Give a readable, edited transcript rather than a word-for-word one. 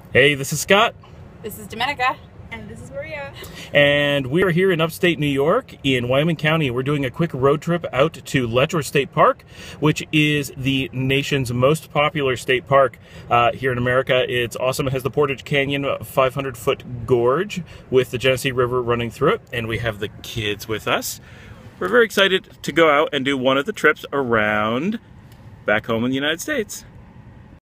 Hey, this is Scott. This is Domenica. And this is Maria. And we are here in upstate New York in Wyoming County. We're doing a quick road trip out to Letchworth State Park, which is the nation's most popular state park here in America. It's awesome. It has the Portage Canyon 500-foot gorge with the Genesee River running through it. And we have the kids with us. We're very excited to go out and do one of the trips around back home in the United States.